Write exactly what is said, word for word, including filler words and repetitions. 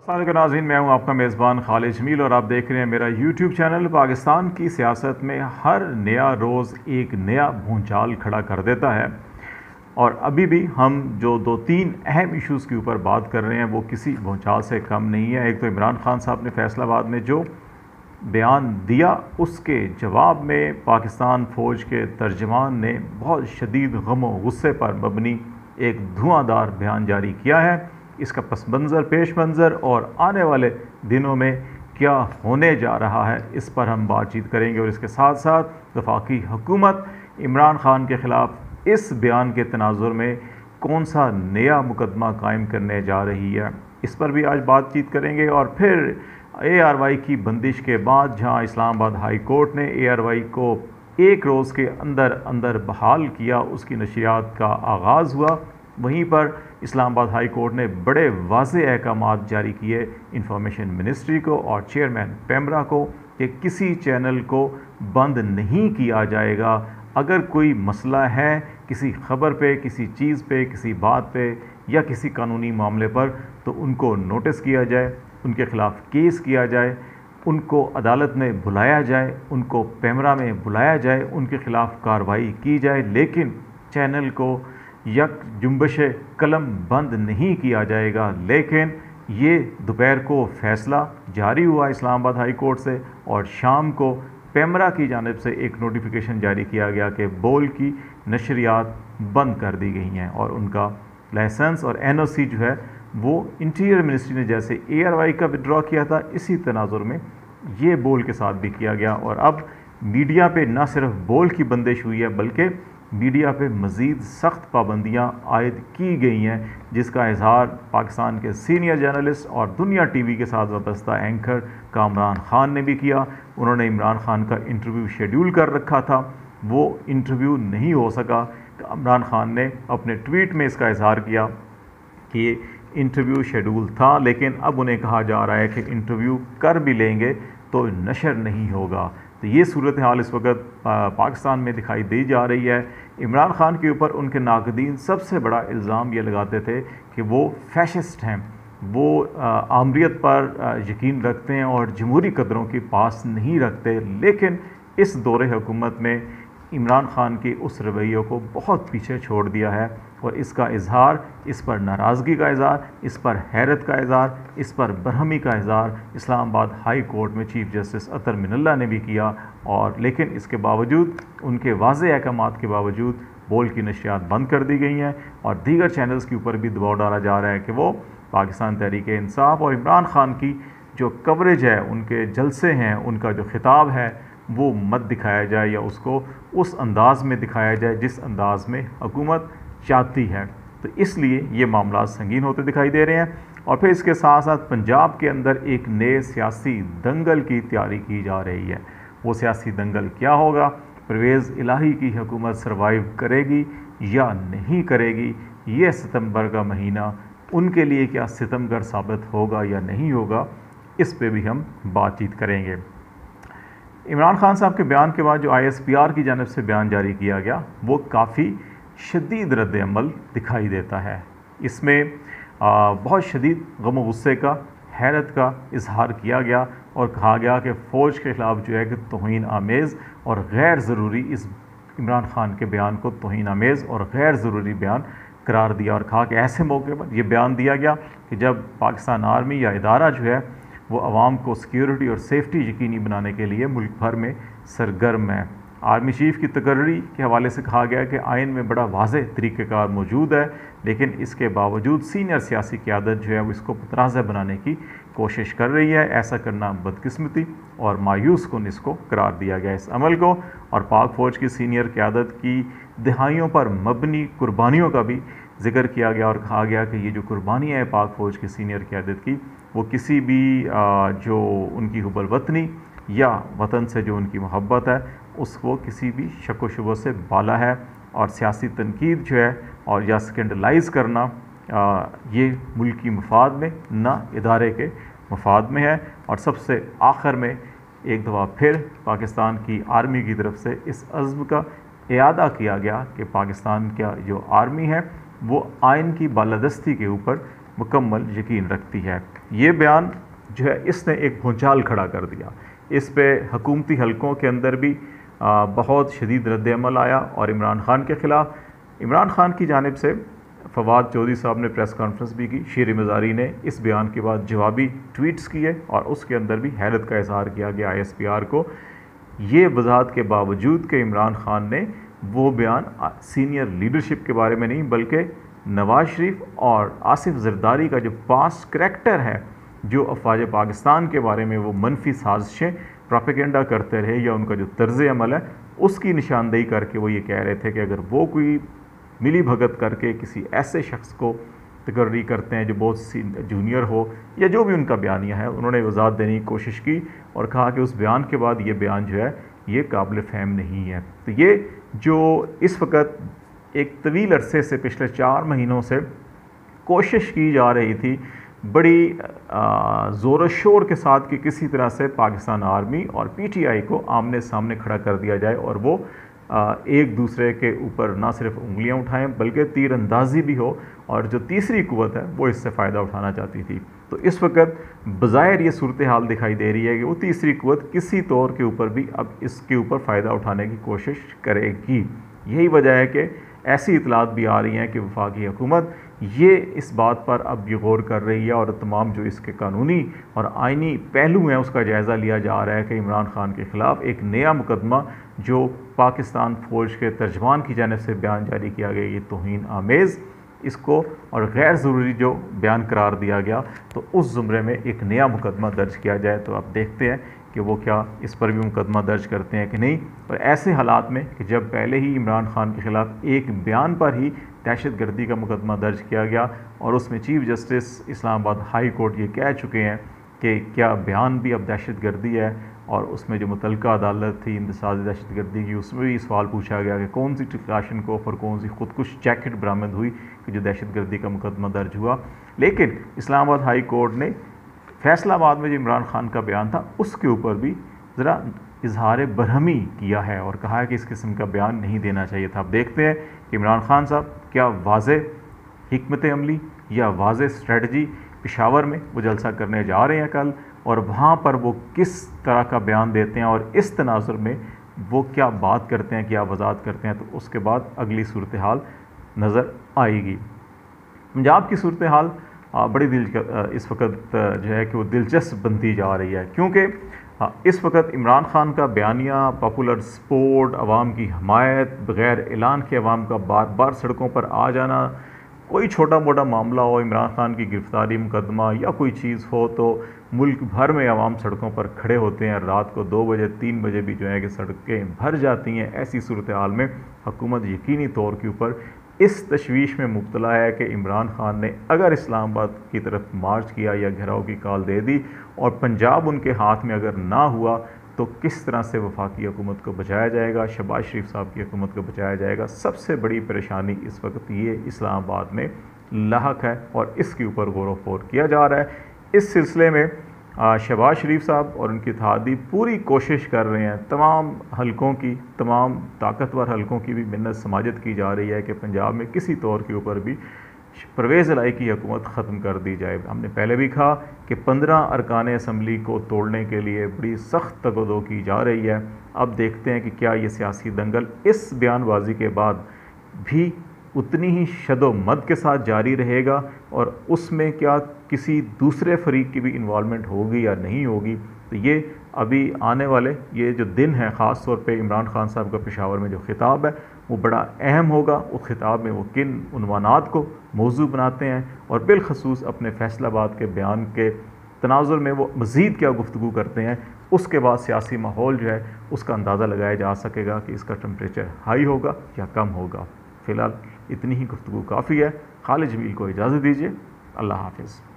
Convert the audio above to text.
अस्सलाम वालेकुम नाज़रीन, मैं हूं आपका मेज़बान खालिद जमील और आप देख रहे हैं मेरा यूट्यूब चैनल। पाकिस्तान की सियासत में हर नया रोज़ एक नया भूचाल खड़ा कर देता है और अभी भी हम जो दो तीन अहम इश्यूज़ के ऊपर बात कर रहे हैं वो किसी भूचाल से कम नहीं है। एक तो इमरान खान साहब ने फैसलाबाद में जो बयान दिया, उसके जवाब में पाकिस्तान फ़ौज के तर्जमान ने बहुत शदीद गम व गुस्से पर मबनी एक धुआंधार बयान जारी किया है। इसका पस मंज़र, पेश मंज़र और आने वाले दिनों में क्या होने जा रहा है, इस पर हम बातचीत करेंगे। और इसके साथ साथ वफाकी हुकूमत इमरान खान के ख़िलाफ़ इस बयान के तनाजुर में कौन सा नया मुकदमा कायम करने जा रही है, इस पर भी आज बातचीत करेंगे। और फिर ए आर वाई की बंदिश के बाद जहां इस्लामाबाद हाई कोर्ट ने ए आर वाई को एक रोज़ के अंदर अंदर बहाल किया, उसकी नशियात का आगाज़ हुआ, वहीं पर इस्लामाबाद हाई कोर्ट ने बड़े वाज़ेह अहकामात जारी किए इंफॉर्मेशन मिनिस्ट्री को और चेयरमैन पेमरा को कि किसी चैनल को बंद नहीं किया जाएगा। अगर कोई मसला है किसी ख़बर पे, किसी चीज़ पे, किसी बात पे या किसी कानूनी मामले पर, तो उनको नोटिस किया जाए, उनके ख़िलाफ़ केस किया जाए, उनको अदालत में बुलाया जाए, उनको पेमरा में बुलाया जाए, उनके ख़िलाफ़ कार्रवाई की जाए, लेकिन चैनल को यक जुम्बश कलम बंद नहीं किया जाएगा। लेकिन ये दोपहर को फ़ैसला जारी हुआ इस्लामाबाद हाई कोर्ट से और शाम को पेमरा की जानिब से एक नोटिफिकेशन जारी किया गया कि बोल की नशरियात बंद कर दी गई हैं और उनका लाइसेंस और एन ओ सी जो है वो इंटीरियर मिनिस्ट्री ने जैसे ए आर वाई का विड्रॉ किया था, इसी तनाजुर में ये बोल के साथ भी किया गया। और अब मीडिया पे न सिर्फ बोल की बंदिश हुई है बल्कि मीडिया पे मज़ीद सख्त पाबंदियाँ आयद की गई हैं, जिसका इजहार पाकिस्तान के सीनियर जर्नलिस्ट और दुनिया टीवी के साथ वाबस्ता एंकर कामरान खान ने भी किया। उन्होंने इमरान खान का इंटरव्यू शेड्यूल कर रखा था, वो इंटरव्यू नहीं हो सका। कामरान खान ने अपने ट्वीट में इसका इजहार किया कि इंटरव्यू शेड्यूल था, लेकिन अब उन्हें कहा जा रहा है कि इंटरव्यू कर भी लेंगे तो नशर नहीं होगा। तो ये सूरत हाल इस वक्त पाकिस्तान में दिखाई दी जा रही है। इमरान खान के ऊपर उनके नाक़दीन सबसे बड़ा इल्ज़ाम ये लगाते थे कि वो फैशिस्ट हैं, वो आमरीत पर यकीन रखते हैं और जमहूरी कदरों की पास नहीं रखते। लेकिन इस दौरे हुकूमत में इमरान खान के उस रवैये को बहुत पीछे छोड़ दिया है और इसका इजहार, इस पर नाराज़गी का इजहार, इस पर हैरत का इजहार, इस पर बरहमी का इजहार इस्लामाबाद हाई कोर्ट में चीफ जस्टिस अतर मिनल्ला ने भी किया। और लेकिन इसके बावजूद, उनके वाज़ेह अहकामात के बावजूद बोल की नशियात बंद कर दी गई हैं और दीगर चैनल्स के ऊपर भी दबाव डाला जा रहा है कि वो पाकिस्तान तहरीक इंसाफ और इमरान खान की जो कवरेज है, उनके जलसे हैं, उनका जो खिताब है, वो मत दिखाया जाए या उसको उस अंदाज़ में दिखाया जाए जिस अंदाज़ में हुकूमत चाहती है। तो इसलिए ये मामला संगीन होते दिखाई दे रहे हैं। और फिर इसके साथ साथ पंजाब के अंदर एक नए सियासी दंगल की तैयारी की जा रही है। वो सियासी दंगल क्या होगा? परवेज़ इलाही की हुकूमत सर्वाइव करेगी या नहीं करेगी? ये सितंबर का महीना उनके लिए क्या सितमगर साबित होगा या नहीं होगा, इस पे भी हम बातचीत करेंगे। इमरान खान साहब के बयान के बाद जो आई एस पी आर की जानिब से बयान जारी किया गया, वो काफ़ी शदीद रद्द अमल दिखाई देता है। इसमें आ, बहुत शदीद गम व गुस्से का, हैरत का इजहार किया गया और कहा गया कि फ़ौज के ख़िलाफ़ जो है कि तौहीन आमेज़ और गैर ज़रूरी, इस इमरान खान के बयान को तौहीन आमेज़ और गैर ज़रूरी बयान करार दिया और कहा कि ऐसे मौके पर यह बयान दिया गया कि जब पाकिस्तान आर्मी या इदारा जो है वो आवाम को सिक्योरिटी और सेफ्टी यकीनी बनाने के लिए मुल्क भर में सरगर्म है। आर्मी चीफ़ की तकर्री के हवाले से कहा गया कि आइन में बड़ा वाज़ेह तरीक़ेकार मौजूद है, लेकिन इसके बावजूद सीनियर सियासी क़यादत जो है वो इसको मुतनाज़ बनाने की कोशिश कर रही है। ऐसा करना बदकिस्मती और मायूस कुन इसको करार दिया गया इस अमल को। और पाक फ़ौज की सीनियर क़यादत की दिहाइयों पर मबनी कुर्बानियों का भी जिक्र किया गया और कहा गया कि ये जो कुर्बानियाँ हैं पाक फ़ौज की सीनियर क़यादत की, वो किसी भी जो उनकी हुब्बुल वतनी या वतन से जो उनकी मोहब्बत है, उसको किसी भी शक व शुबह से बाला है। और सियासी तनकीद जो है और या स्कैंडलाइज़ करना, आ, ये मुल्की मफाद में ना इदारे के मफाद में है। और सबसे आखिर में एक दफ़ा फिर पाकिस्तान की आर्मी की तरफ से इस अज़्म का इयादा किया गया कि पाकिस्तान का जो आर्मी है वो आइन की बालादस्ती के ऊपर मुकम्मल यकीन रखती है। ये बयान जो है इसने एक भूचाल खड़ा कर दिया। इस पे हुकूमती हलकों के अंदर भी आ, बहुत शदीद रद्द-ए-अमल आया और इमरान खान के ख़िलाफ़ इमरान खान की जानिब से फवाद चौधरी साहब ने प्रेस कॉन्फ्रेंस भी की। शीर मज़ारी ने इस बयान के बाद जवाबी ट्वीट्स किए और उसके अंदर भी हैरत का इज़हार किया गया आई एस पी आर को, ये वजाहत के बावजूद कि इमरान खान ने वो बयान सीनियर लीडरशिप के बारे में नहीं बल्कि नवाज शरीफ और आसिफ जरदारी का जो पास्ट करैक्टर है, जो अफवाज पाकिस्तान के बारे में वो मनफी साजिशें प्रोपेगेंडा करते रहे या उनका जो तर्ज़ अमल है उसकी निशानदेही करके वो ये कह रहे थे कि अगर वो कोई मिली भगत करके किसी ऐसे शख्स को तकर्री करते हैं जो बहुत जूनियर हो या जो भी उनका बयानिया है, उन्होंने वजाहत देने की कोशिश की और कहा कि उस बयान के बाद ये बयान जो है ये काबिल फ़हम नहीं है। तो ये जो इस वक्त एक तवील अरसे से पिछले चार महीनों से कोशिश की जा रही थी बड़ी ज़ोर शोर के साथ कि किसी तरह से पाकिस्तान आर्मी और पी टी आई को आमने सामने खड़ा कर दिया जाए और वो आ, एक दूसरे के ऊपर ना सिर्फ उंगलियां उठाएं बल्कि तीर अंदाजी भी हो, और जो तीसरी कुव्वत है वो इससे फ़ायदा उठाना चाहती थी। तो इस वक्त बज़ाहिर ये सूरत हाल दिखाई दे रही है कि वो तीसरी कुव्वत किसी तौर के ऊपर भी अब इसके ऊपर फ़ायदा उठाने की कोशिश करेगी। यही वजह है कि ऐसी इतलात भी आ रही हैं कि वफाकी हुकूमत ये इस बात पर अब ये गौर कर रही है और तमाम जो इसके कानूनी और आइनी पहलू हैं उसका जायज़ा लिया जा रहा है कि इमरान खान के ख़िलाफ़ एक नया मुकदमा जो पाकिस्तान फ़ौज के तर्जमान की जानिब से बयान जारी किया गया, ये तौहीन आमेज़ इसको और गैर ज़रूरी जो बयान करार दिया गया, तो उस ज़ुमरे में एक नया मुकदमा दर्ज किया जाए। तो आप देखते हैं कि वो क्या इस पर भी मुकदमा दर्ज करते हैं कि नहीं। और ऐसे हालात में कि जब पहले ही इमरान खान के ख़िलाफ़ एक बयान पर ही दहशत गर्दी का मुकदमा दर्ज किया गया और उसमें chief justice Islamabad high court ये कह चुके हैं कि क्या बयान भी अब दहशत गर्दी है, और उसमें जो मुतलका अदालत थी इंतसाज दहशत गर्दी की उसमें भी सवाल पूछा गया कि कौन सी क्लाशनकोफ और कौन सी खुदकुश जैकेट बरामद हुई कि जो दहशत गर्दी का मुकदमा दर्ज हुआ। लेकिन इस्लामाबाद हाई कोर्ट ने फैसलाबाद में जो इमरान खान का बयान था उसके ऊपर भी ज़रा इजहार बरहमी किया है और कहा है कि इस किस्म का बयान नहीं देना चाहिए था। अब देखते हैं कि इमरान खान साहब क्या वाज़ेह हिकमत अमली या वाज़ेह स्ट्रेटजी पेशावर में वो जलसा करने जा रहे हैं कल, और वहाँ पर वो किस तरह का बयान देते हैं और इस तनाजुर में वो क्या बात करते हैं, क्या वजाहत करते हैं, तो उसके बाद अगली सूरत हाल नज़र आएगी। पंजाब की सूरत हाल बड़ी दिल इस वक्त जो है कि वो दिलचस्प बनती जा रही है, क्योंकि इस वक्त इमरान खान का बयानिया, पॉपुलर सपोर्ट, अवाम की हमायत, बग़ैर ऐलान के अवाम का बार बार सड़कों पर आ जाना, कोई छोटा मोटा मामला हो, इमरान खान की गिरफ़्तारी मुकदमा या कोई चीज़ हो तो मुल्क भर में अवाम सड़कों पर खड़े होते हैं। रात को दो बजे तीन बजे भी जो है कि सड़कें भर जाती हैं। ऐसी सूरत हाल में हुकूमत यकीनी तौर के ऊपर इस तशवीश में मुब्तला है कि इमरान खान ने अगर इस्लामाबाद की तरफ मार्च किया या घेराव की कॉल दे दी और पंजाब उनके हाथ में अगर ना हुआ तो किस तरह से वफाकी हुकूमत को बचाया जाएगा, शहबाज शरीफ साहब की हुकूमत को बचाया जाएगा। सबसे बड़ी परेशानी इस वक्त ये इस्लामाबाद में लाहक है और इसके ऊपर गौर व फौर किया जा रहा है। इस सिलसिले में शहबाज शरीफ साहब और उनकी इत्तेहादी पूरी कोशिश कर रहे हैं, तमाम हलकों की, तमाम ताकतवर हलकों की भी मिन्नत समाजत की जा रही है कि पंजाब में किसी तौर के ऊपर भी परवेज़ इलाही की हुकूमत ख़त्म कर दी जाए। हमने पहले भी कहा कि पंद्रह अरकान असम्बली को तोड़ने के लिए बड़ी सख्त तगदो की जा रही है। अब देखते हैं कि क्या ये सियासी दंगल इस बयानबाजी के बाद भी उतनी ही शदोमद के साथ जारी रहेगा और उसमें क्या किसी दूसरे फरीक की भी इन्वॉल्वमेंट होगी या नहीं होगी। तो ये अभी आने वाले ये जो दिन है, ख़ास तौर पे इमरान खान साहब का पेशावर में जो खिताब है वो बड़ा अहम होगा। उस खिताब में वो किन उन्वानात को मौजू बनाते हैं और बिलखसूस अपने फैसलाबाद के बयान के तनाजुर में वो मज़ीद क्या गुफ्तगू करते हैं, उसके बाद सियासी माहौल जो है उसका अंदाज़ा लगाया जा सकेगा कि इसका टेम्परेचर हाई होगा या कम होगा। फ़िलहाल इतनी ही गुफ्तगू काफ़ी है। खालिद जमील को इजाज़त दीजिए। अल्लाह हाफ़िज़।